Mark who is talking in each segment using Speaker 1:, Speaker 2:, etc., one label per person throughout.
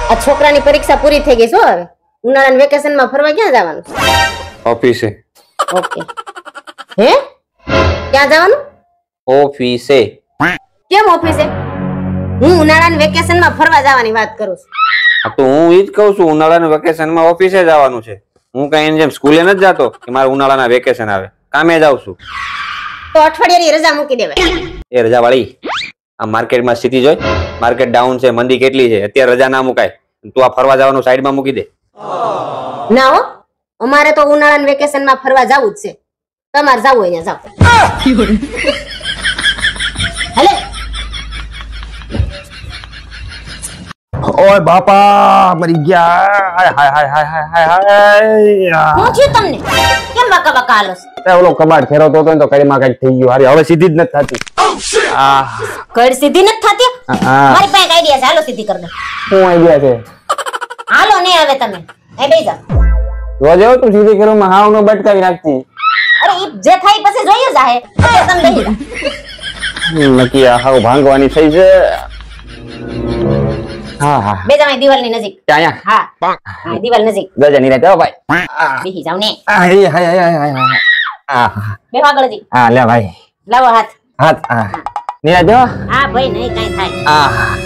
Speaker 1: આ છોકરાની પરીક્ષા પૂરી થઈ ગઈ છો હવે ઉનાળાના વેકેશનમાં ફરવા ક્યાં જવાનું?
Speaker 2: ઓફિસે.
Speaker 1: ઓકે. હે ક્યાં જવાનું?
Speaker 2: ઓફિસે.
Speaker 1: કેમ ઓફિસે? હું ઉનાળાના વેકેશનમાં ફરવા જવાની વાત કરું છું.
Speaker 2: હા તો હું ઈ જ કહું છું ઉનાળાના વેકેશનમાં ઓફિસે જવાનું છે. હું કઈ એની જેમ સ્કૂલે નથી જતો કે મારે ઉનાળાના વેકેશન આવે. કામે જાઉં છું.
Speaker 1: તો અઠવાડિયાની રજા મૂકી દેવાય.
Speaker 2: એ રજા વાળી આ માર્કેટમાં સ્થિતિ જોઈ. માર્કેટ ડાઉન છે, મંદી કેટલી છે. અત્યારે રજા ના મુકાય. તું આ ફરવા જવાનું સાઈડમાં મૂકી દે.
Speaker 1: ના હો, અમારે તો ઉનાળાના વેકેશનમાં ફરવા જવું જ છે. તમારે જવું હોય જાવ. હાલે.
Speaker 3: ઓય બાપા મરી ગયા. હાય હાય હાય હાય હાય હાય.
Speaker 1: હું થયું તમને? કેમ બકા બકા હાલો છો?
Speaker 3: ઓલો કબાડ ફેરવતો હતો ને તો કડીમાં કઈક થઈ ગયું. હારી હવે સીધી જ નથી થતી.
Speaker 1: કડ સીધી નથી થતી? મારી પાસે આઈડિયા છે, હાલો સીધી કરી દો.
Speaker 3: શું આઈડિયા છે?
Speaker 1: હાલો ને હવે તમે એ બેસી જાઓ.
Speaker 3: રોજ એવું તું સીધી કરું માં હાવ નો બટકાવી નાખતી.
Speaker 1: અરે ઈ જે થાય પછી જોઈએ જાહે. એટલે તમે બેસી જાઓ.
Speaker 3: નકી આ હાવ ભાંગવાની થઈ છે. હા હા
Speaker 1: બે જમાઈ દિવાલની નજીક.
Speaker 3: ક્યાં?
Speaker 1: હા હા દિવાલ નજીક.
Speaker 3: ગજા ની રાતે હો ભાઈ.
Speaker 1: બેસી જાવ ને.
Speaker 3: હાય હાય હાય હાય. આ
Speaker 1: બેહો આગળ જી.
Speaker 3: હા લે ભાઈ.
Speaker 1: લાવો હાથ.
Speaker 3: હાથ હા. નીરા જો.
Speaker 1: હા ભાઈ નહીં કાઈ થાય.
Speaker 3: આ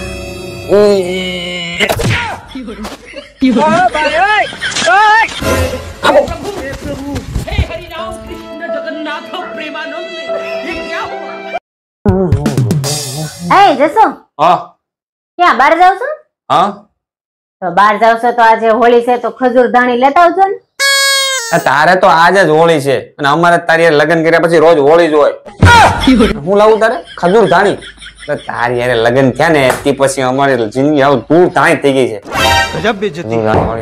Speaker 1: એ જસો
Speaker 2: હા
Speaker 1: ક્યાં બહાર જાવ છો?
Speaker 2: હા
Speaker 1: તો બહાર જાવ છો તો આજે હોળી છે તો ખજૂર ધાણી લેતા આવજો ને.
Speaker 2: તારે તો આજે જ હોળી છે અને અમારે તારી લગ્ન કર્યા પછી રોજ હોળી જ હોય. હું લાવું તારે ખજૂર ધાણી? તારી યારે લગ્ન થયા ને તે પછી અમારી જિંદગી આવું તું તાણી થઈ ગઈ છે. ગજબ બેઇજ્જતી.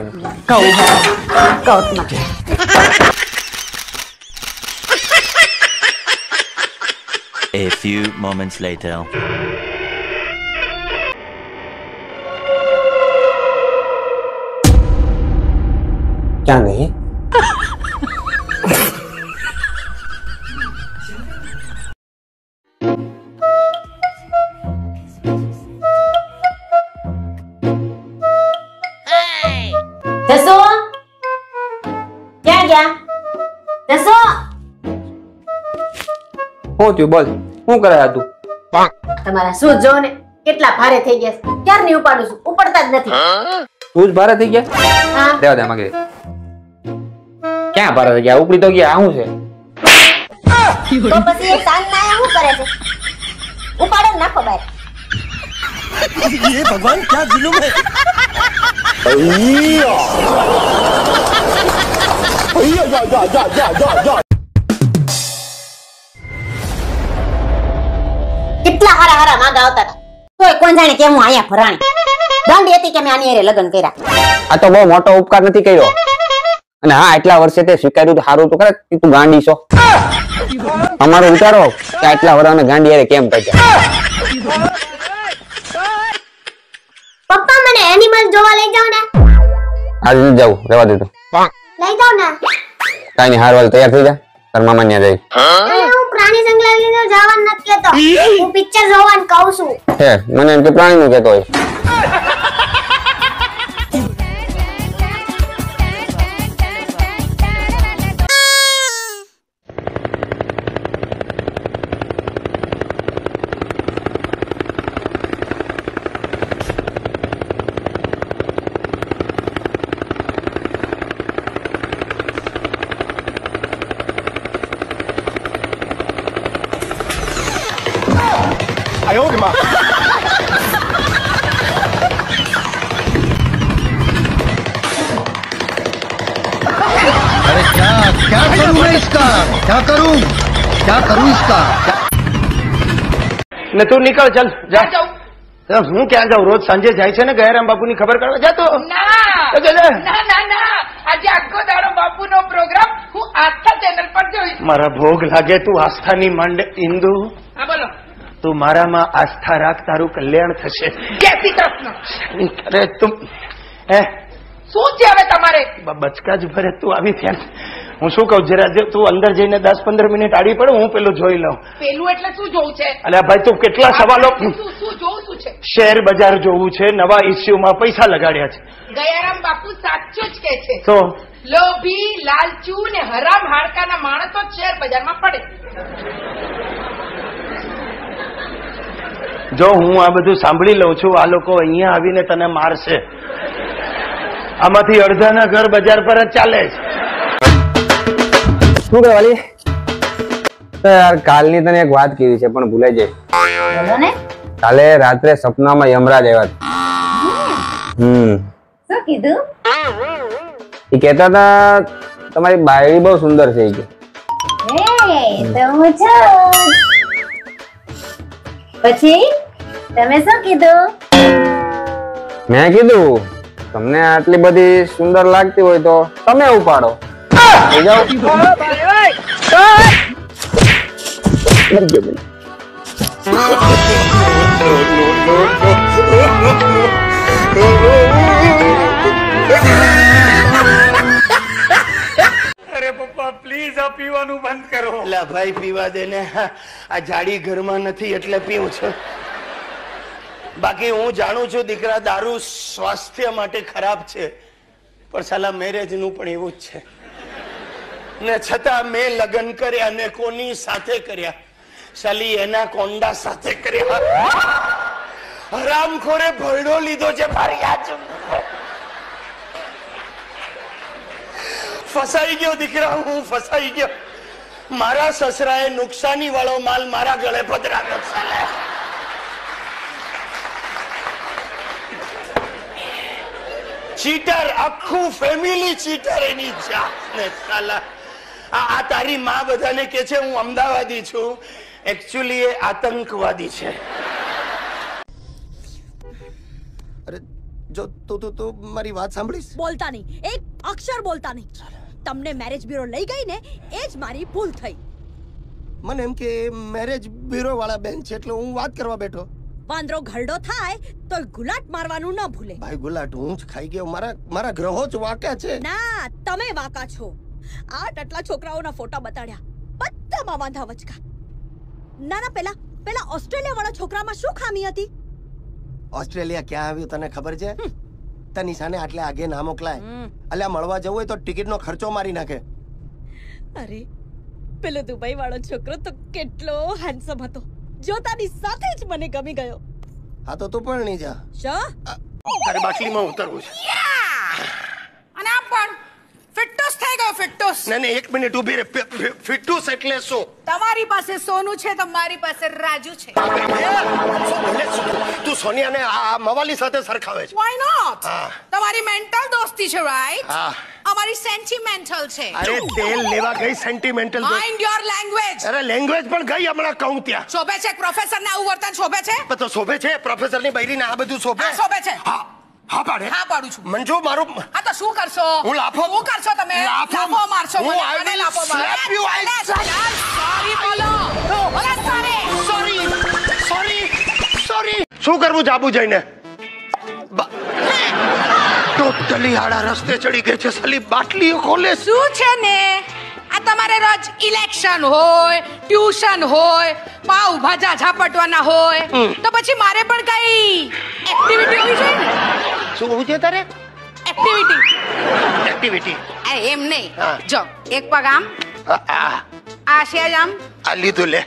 Speaker 4: A few moments later.
Speaker 2: ક્યાં ગઈ?
Speaker 1: જસો ક્યાં ગયા? જસો
Speaker 2: શું થયું બોલ? શું કરે આ તું?
Speaker 1: તમારા શું જો ને કેટલા ભારે થઈ ગયા છે. ક્યારની ઉપાડું છું, ઉપડતા જ નથી.
Speaker 2: તું જ ભારે થઈ ગયા?
Speaker 1: હા
Speaker 2: દેવા દે માગે. ક્યાં ભારે થઈ ગયા? ઉપડી તો ગયા. આવું છે
Speaker 1: તો પછી એ સાંજ ના આયા શું કરે છે? ઉપાડો ને નાખો બહાર.
Speaker 4: ये भगवान क्या जुलूम है?
Speaker 1: કેટલા હારા હારા માંગા આવતા હતા તોય કોણ જાણે કેમ હું અહીંયા ફરાણી. ગાંડી હતી કે મેં આની હારે લગ્ન કર્યા.
Speaker 3: આ તો બહુ મોટો ઉપકાર નથી કર્યો. અને હા એટલા વર્ષે તે સ્વીકાર્યું તો સારું તો ખરે કે તું ગાંડી છો. અમારો વિચારો કે આટલા વર્ષ ગાંડી હારે કેમ કર્યા.
Speaker 1: પપ્પા મને એનિમલ જોવા લઈ જાવ ને.
Speaker 3: આજે નથી જવું, રહેવા દે તું.
Speaker 1: લઈ જાવ ને.
Speaker 3: કાઈ નહીં, હારવાલ તૈયાર થઈ જા. તાર મામા ન્યા જઈ.
Speaker 1: હું પ્રાણી સંગ્રહાલયમાં જવાનું નથી કહેતો. હું પિક્ચર જોવાનું કહું છું.
Speaker 3: હે મને એમ કે પ્રાણી નું કહેતો હોય.
Speaker 4: अरे क्या करूं मैं इसका? क्या करूं इसका?
Speaker 5: ને તું નીકળ ચાલ જા. હું ક્યાં જાઉં? રોજ સાંજે જાય છે ને ગયારામ બાપુ ની ખબર કાઢવા જાતો.
Speaker 6: આજે આખો દાડો બાપુનો પ્રોગ્રામ હું આસ્થા ચેનલ પર જોઈશ.
Speaker 5: મારા ભોગ લાગે તું આસ્થાની માંડ ઇન્દુ.
Speaker 6: હા બોલો.
Speaker 5: તું મારામાં આસ્થા રાખ, તારું કલ્યાણ થશે.
Speaker 6: જય શ્રી કૃષ્ણ.
Speaker 5: અરે તું હે
Speaker 6: શું છે હવે તમારે?
Speaker 5: બચકા જ ભરે તું આવી ત્યાં હું શું કહું જરા તું અંદર જઈને 10-15 મિનિટ આડી પડે, હું પેલું જોઈ લઉં.
Speaker 6: પેલું એટલે શું જોવું છે?
Speaker 5: અલ્યા ભાઈ તું કેટલા સવાલો.
Speaker 6: શું જોવું શું છે?
Speaker 5: શેર બજાર જોવું છે, નવા ઇસ્યુમાં પૈસા લગાડ્યા છે.
Speaker 6: દયારામ બાપુ સાચું જ કે છે.
Speaker 5: તો
Speaker 6: લોભી, લાલચુ ને હરામ હાડકાના માણસો જ શેર બજારમાં પડે.
Speaker 5: જો હું આ બધું સાંભળી લઉં છું, આ લોકો અહીંયા આવીને તને મારશે. આમાંથી અડધાના ઘર બજાર પર જ ચાલે છે.
Speaker 3: શું કે વાલી? યાર કાલની તને એક વાત કીધી છે પણ ભૂલાઈ જાય.
Speaker 1: બોલો ને.
Speaker 3: કાલે રાત્રે સપનામાં યમરાજ આવ્યા હતા.
Speaker 1: શું કીધું?
Speaker 3: એ કહેતા હતા તમારી બાયડી બહુ સુંદર છે.
Speaker 1: તો હું છું. પછી તમે શું કીધું?
Speaker 3: મેં કીધું તમને આટલી બધી સુંદર લાગતી હોય તો તમે ઉપાડો.
Speaker 5: અરે પપ્પા પ્લીઝ આ પીવાનું બંધ કરો. એટલે ભાઈ પીવા દે ને, આ જાડી ઘરમાં નથી એટલે પીવું છું. બાકી હું જાણું છું દીકરા દારૂ સ્વાસ્થ્ય માટે ખરાબ છે, પણ સાલા મેરેજ નું પણ એવું જ છે ને. છતાં મેં લગ્ન કર્યા ને કોની સાથે કર્યા? સાલી એના કોંડા સાથે કર્યા. હરામખોરે ભરડો લીધો છે મારી આ. ફસાઈ ગયો દીકરા, હું ફસાઈ ગયો. મારા સસરાએ નુકસાની વાળો માલ મારા ગળે પધરાવ્યો. ચીટર, આખું ફેમિલી ચીટર એની જાતને. સાલા આ તારી માં બધાને કે છે હું અમદાવાદી છું, એકચ્યુઅલી એ આતંકવાદી છે.
Speaker 7: અરે જો તું મારી વાત સાંભળીશ.
Speaker 8: બોલતા નહીં, એક અક્ષર બોલતા નહીં. તમને મેરેજ બ્યુરો લઈ ગઈ ને એ જ મારી ભૂલ થઈ.
Speaker 7: મને એમ કે મેરેજ બ્યુરો વાળા બેન છે એટલે હું વાત કરવા બેઠો.
Speaker 8: વાંદરો ઘરડો થાય તો ગુલાટ મારવાનું ન ભૂલે.
Speaker 7: ભાઈ ગુલાટ હું જ ખાઈ ગયો. મારા ગ્રહો જ વાંકા છે.
Speaker 8: ના, તમે વાંકા છો. આટલા છોકરાઓના ફોટા બતાડ્યા, બધામાં વાંધા વચકા. ના પેલા ઓસ્ટ્રેલિયા વાળા છોકરામાં શું ખામી હતી?
Speaker 7: ઓસ્ટ્રેલિયા ક્યાં આવ્યું તને ખબર છે? તની સાને આટલે આગે ના મોકલાય. અલ્યા મળવા જવું હોય તો ટિકિટનો ખર્ચો મારી નાખે.
Speaker 8: અરે પેલો દુબઈ વાળો છોકરો તો કેટલો હેન્ડસમ હતો, જોતાની સાથે જ મને ગમી ગયો.
Speaker 7: હા તો તું પણ નહીં જા.
Speaker 5: તારે બાટલીમાં ઉતરવું છે.
Speaker 6: અને આમ પણ ફિટ્ટોસ થઈ ગયો. ફિટ્ટોસ
Speaker 5: ને 1 મિનિટ ઉભી રહે. ફિટ્ટોસ એટલે શું?
Speaker 6: તમારી પાસે સોનું છે તો મારી પાસે રાજુ છે.
Speaker 5: તું સોનિયાને આ મવાલી સાથે સરખાવે છે.
Speaker 6: Why not? તમારી મેન્ટલ દોસ્તી છે, રાઈટ? અમારી સેન્ટિમેન્ટલ છે.
Speaker 5: અરે તેલ લેવા ગઈ સેન્ટિમેન્ટલ.
Speaker 6: Mind your language.
Speaker 5: અરે લેંગ્વેજ પણ ગઈ હમણાં કહું ત્યાં.
Speaker 6: શોભે છે પ્રોફેસર ને આવું વર્તન? શોભે છે?
Speaker 5: તો શોભે છે પ્રોફેસર ની બૈરીને આ બધું શોભે?
Speaker 6: શોભે છે.
Speaker 5: હા પાડે.
Speaker 6: હા પાડું છું.
Speaker 5: મંજુ મારું.
Speaker 6: હા તો શું કરશો?
Speaker 5: હું લાફો.
Speaker 6: શું કરશો તમે? લાફો મારશો મને. મને લાફો મારશો. સોરી બોલો. બોલો સોરી. શું કરવું જાબુ જઈને? ટોટલી આડા રસ્તે ચડી ગઈ છે સાલી. બાટલીઓ ખોલે. શું છે ને આ તમારે રોજ ઇલેક્શન હોય, ટ્યુશન હોય, પાવ ભાજા ઝાપટવાના હોય તો પછી મારે પણ કઈ એક્ટિવિટી હોવી જોઈએ ને.
Speaker 5: શું હોવું છે તારે?
Speaker 6: એક્ટિવિટી. એમ નહીં. જો એક પગ આમ, આ સેજ આમ.
Speaker 5: આ લીધું લે.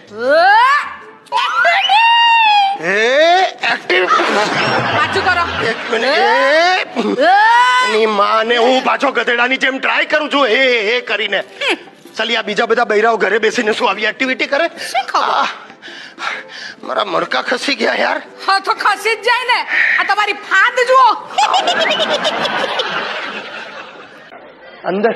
Speaker 6: પાછું કરો.
Speaker 5: 1 મિનિટ. ની માને હું પાછો ગધેડાની જેમ ટ્રાય કરું છું એ કરીને. ચાલી આ બીજા બધા બૈરાઓ ઘરે બેસીને શું આવી એક્ટિવિટી કરે? મારા મરકા ખસી ગયા યાર.
Speaker 6: હા તો ખસી જ જાય ને. આ તમારી ફાંદ જુઓ.
Speaker 5: અંદર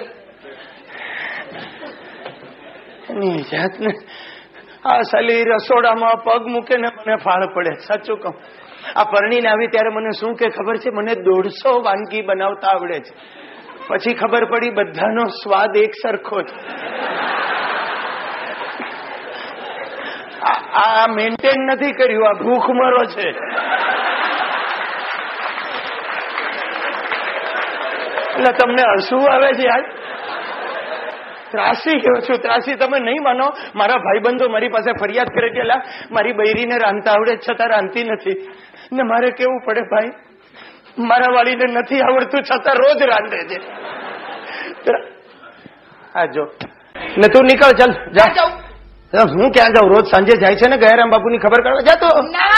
Speaker 5: ની જાતને આ સાલી રસોડામાં પગ મૂકે ને મને ફાળ પડે. સાચું કહું, આ પરણીને આવી ત્યારે મને શું કે ખબર છે? મને 150 વાનગી બનાવતા આવડે છે. પછી ખબર પડી બધાનો સ્વાદ એક સરખો છે. આ મેન્ટેન નથી કર્યું, આ ભૂખમરો છે. એટલે તમને હસવું આવે છે યાર? ત્રાસી ગયો છું, ત્રાસી. તમે નહીં માનો, મારા ભાઈબંધો મારી પાસે ફરિયાદ કરે કે મારી બૈરીને રાંધતા આવડે છતાં રાંધતી નથી. ને મારે કેવું પડે ભાઈ, મારા વાળીને નથી આવડતું છતાં રોજ રાંધે છે. હા જો ને તું નીકળ, ચાલ જા. હું ક્યાં જાઉં? રોજ સાંજે જાય છે ને ગયારામ બાપુ ની ખબર કાઢવા. જાતો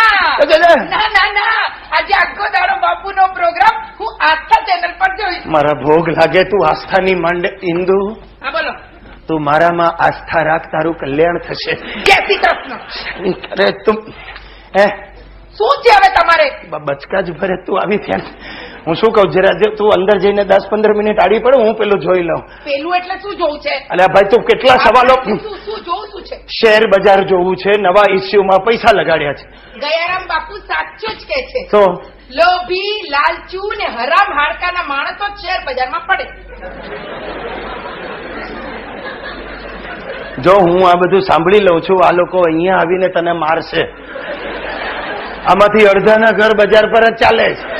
Speaker 6: આજે આખો દાડો બાપુનો પ્રોગ્રામ હું આસ્થા ચેનલ પર જોઈશ.
Speaker 5: મારા ભોગ લાગે. તું આસ્થાની માંડે ઇન્દુ.
Speaker 6: હા બોલો.
Speaker 5: તું મારામાં આસ્થા રાખ, તારું કલ્યાણ થશે.
Speaker 6: જય શ્રી કૃષ્ણ.
Speaker 5: અરે તું હે
Speaker 6: શું છે હવે તમારે?
Speaker 5: બચકા જ ભરે. તું આવી ત્યાં હું શું કઉ, જરા તું અંદર જઈને 10-15 મિનિટ આડી પડે, હું પેલું જોઈ લઉં.
Speaker 6: પેલું એટલે શું જોવું છે?
Speaker 5: અલ્યા ભાઈ તું કેટલા સવાલો.
Speaker 6: શું જોવું શું છે?
Speaker 5: શેર બજાર જોવું છે, નવા ઇસ્યુમાં પૈસા લગાડ્યા છે.
Speaker 6: ગયારામ બાપુ સાચું જ કે છે.
Speaker 5: તો
Speaker 6: લોભી, લાલચુ ને હરામ હાડકાના માણસો શેર બજારમાં પડે.
Speaker 5: જો હું આ બધું સાંભળી લઉં છું, આ લોકો અહીંયા આવીને તને મારશે. આમાંથી અડધાના ઘર બજાર પર જ ચાલે છે.